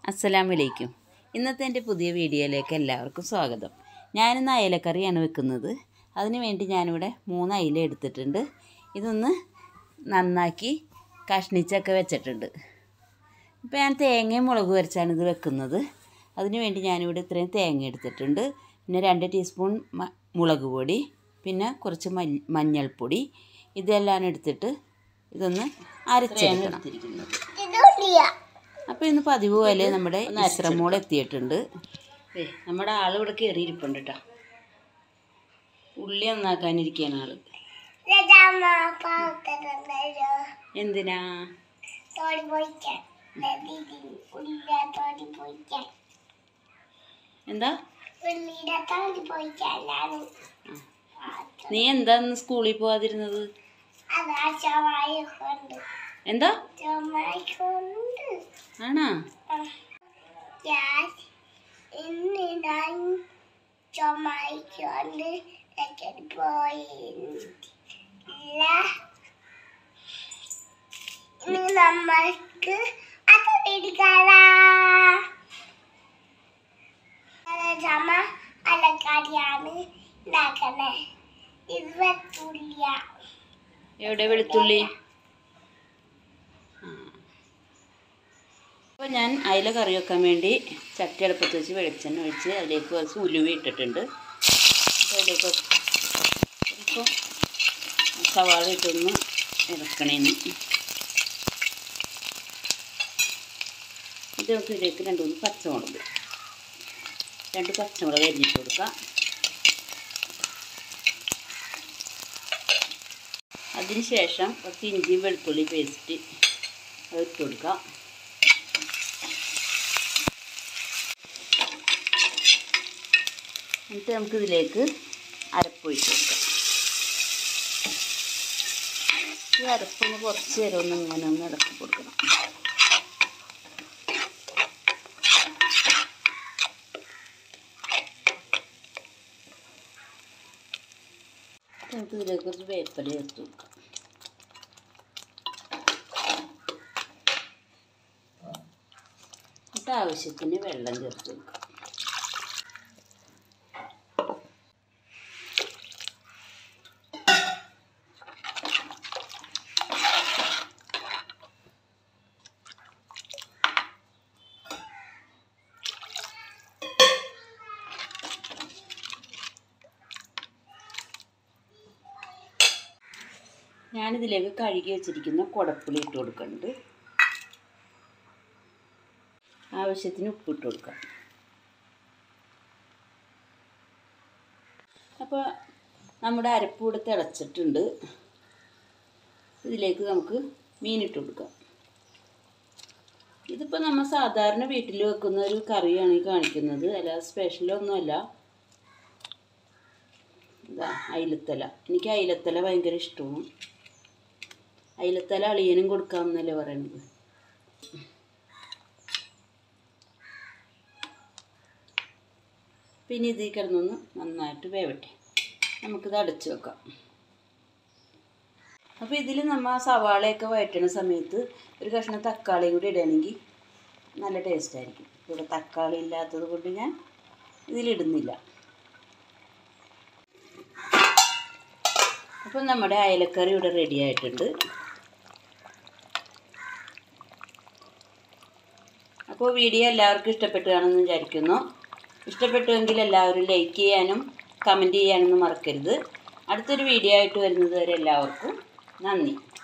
അസ്സലാമലൈക്കും. ഇന്നത്തെ എൻ്റെ പുതിയ വീഡിയോയിലേക്ക് എല്ലാവർക്കും സ്വാഗതം. ഞാനിന്ന് അയലക്കറിയാണ് വെക്കുന്നത്. അതിന് വേണ്ടി ഞാനിവിടെ 3 അയില എടുത്തിട്ടുണ്ട്. ഇതൊന്ന് നന്നാക്കി കഷ്ണിച്ചൊക്കെ വെച്ചിട്ടുണ്ട്. ഇപ്പോൾ ഞാൻ തേങ്ങയും മുളക് വരച്ചാണ് ഇത് വെക്കുന്നത്. അതിന് വേണ്ടി ഞാനിവിടെ ഇത്രയും തേങ്ങ എടുത്തിട്ടുണ്ട്. പിന്നെ 2 ടീസ്പൂൺ മുളക് പൊടി, പിന്നെ കുറച്ച് മഞ്ഞൾപ്പൊടി, ഇതെല്ലാം എടുത്തിട്ട് ഇതൊന്ന് അരച്ചെടുക്കണം. അപ്പോൾ ഇന്ന് പതിവ് പോലെ നമ്മുടെ ഇസ്രമോൾ എത്തിയിട്ടുണ്ട്. നമ്മുടെ ആൾ ഇവിടെ കയറിയിരിപ്പുണ്ട് കേട്ടോ. ഉള്ളി നന്നാക്കാനിരിക്കുകയാണ് ആള്. എന്തിനാ? എന്താ നീ എന്താ സ്കൂളിൽ പോവാതിരുന്നത്? എന്താ ആണോ? നമ്മൾക്ക് അത് അലക്കാരിയാണ് ഉണ്ടാക്കണേ. ഇത് വെളുത്തുള്ളിയ. എവിടെ വെളുത്തുള്ളി? അപ്പോൾ ഞാൻ അയില കറി വെക്കാൻ വേണ്ടി ചട്ടി അടുപ്പത്ത് വെച്ച് വെളിച്ചെണ്ണ ഒഴിച്ച് അതിലേക്ക് കുറച്ച് ഉലുവ ഇട്ടിട്ടുണ്ട്. അപ്പോൾ അതിലേക്ക് ഇപ്പോൾ സവാള ഇട്ടൊന്ന് ഇറക്കണേന്ന്. ഇത് നമുക്ക് ഇതിലേക്ക് 2 പച്ചമുളക് അരിഞ്ഞിട്ട് കൊടുക്കാം. അതിന് ശേഷം കുറച്ച് ഇഞ്ചി വെളുത്തുള്ളി പേസ്റ്റ് അത് ഇട്ട് കൊടുക്കാം. എന്നിട്ട് നമുക്കിതിലേക്ക് അരപ്പൊഴിച്ച് കൊടുക്കാം. ഈ അരപ്പൊന്ന് കുറച്ച് നേരം ഇങ്ങനെ ഒന്ന് ഇളക്കി കൊടുക്കണം. നമുക്ക് ഇതിലേക്ക് കുറച്ച് വേപ്പില ചേർത്ത് കൊടുക്കാം. എന്നിട്ട് ആവശ്യത്തിന് വെള്ളം ചേർത്ത് കൊടുക്കാം. ഞാനിതിലേക്ക് കഴുകി വെച്ചിരിക്കുന്ന കുടപ്പുളി ഇട്ട് കൊടുക്കുന്നുണ്ട്. ആവശ്യത്തിന് ഉപ്പിട്ട് കൊടുക്കാം. അപ്പോൾ നമ്മുടെ അരപ്പ് കൂടെ തിളച്ചിട്ടുണ്ട്. ഇതിലേക്ക് നമുക്ക് മീനിട്ട് കൊടുക്കാം. ഇതിപ്പോൾ നമ്മൾ സാധാരണ വീട്ടിൽ വെക്കുന്ന ഒരു കറിയാണ് ഈ കാണിക്കുന്നത്, അല്ലാതെ സ്പെഷ്യലൊന്നുമല്ല. ഇതാ അയിലത്തല. എനിക്ക് അയിലത്തല ഭയങ്കര ഇഷ്ടമാണ്. അയിലത്തല അളിയനും കൊടുക്കാമെന്നല്ലേ പറയണത്. പിന്നെ ഇതിൽ കിടന്നൊന്ന് നന്നായിട്ട് വേവട്ടെ. നമുക്കിത് അടച്ചു വെക്കാം. അപ്പോൾ ഇതിൽ നമ്മൾ സവാളയൊക്കെ വഴറ്റണ സമയത്ത് ഒരു കഷ്ണം തക്കാളിയും കൂടി ഇടുകയാണെങ്കിൽ നല്ല ടേസ്റ്റായിരിക്കും. ഇവിടെ തക്കാളി ഇല്ലാത്തത് കൊണ്ട് ഞാൻ ഇതിലിടുന്നില്ല. അപ്പോൾ നമ്മുടെ അയലക്കറി ഇവിടെ റെഡി ആയിട്ടുണ്ട്. അപ്പോൾ വീഡിയോ എല്ലാവർക്കും ഇഷ്ടപ്പെട്ടു കാണുമെന്ന് വിചാരിക്കുന്നു. ഇഷ്ടപ്പെട്ടുവെങ്കിൽ എല്ലാവരും ലൈക്ക് ചെയ്യാനും കമൻറ്റ് ചെയ്യാനൊന്നും മറക്കരുത്. അടുത്തൊരു വീഡിയോ ആയിട്ട് വരുന്നത് വരെ എല്ലാവർക്കും നന്ദി.